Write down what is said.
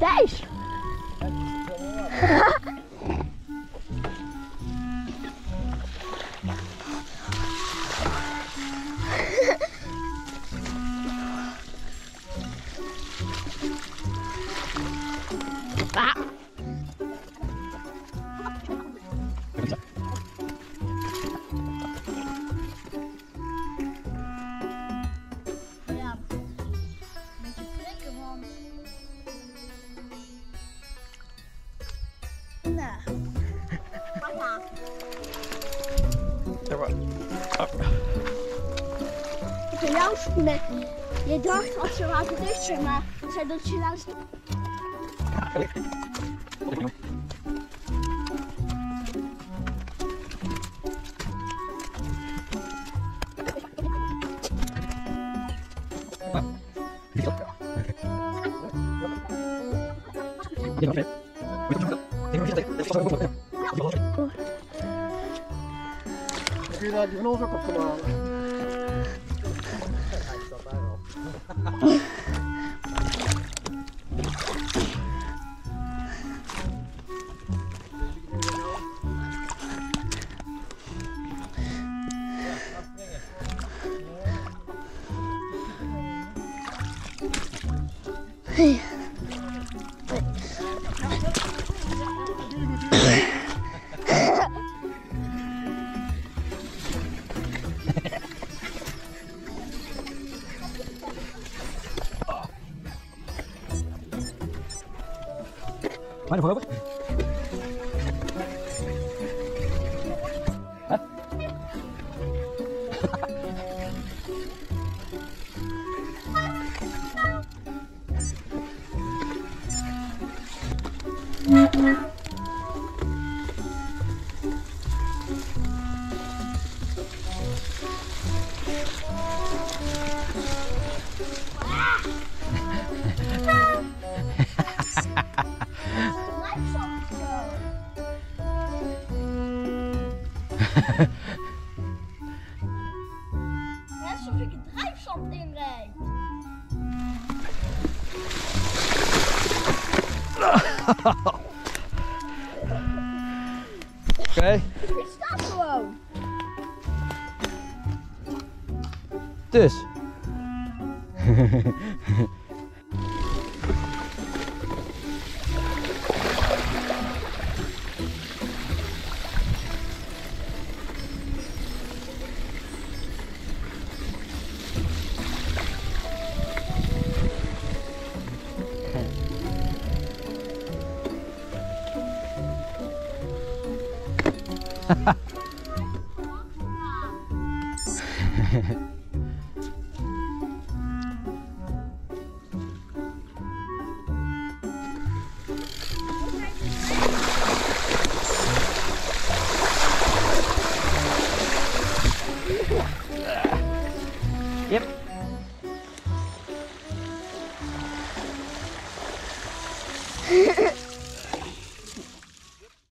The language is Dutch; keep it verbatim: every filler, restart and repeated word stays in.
Thijs! Ah. Voor jou schoenen. Je dacht als ze laten rusten, maar zij doet je laatst. Heb je daar die van ons ook opgenomen? Hij staat daar al. Hey. Waar voor over? Huh? Net alsof ik het drijfzand inrijd. Oké. Okay. Het staat gewoon. Dus. Yep.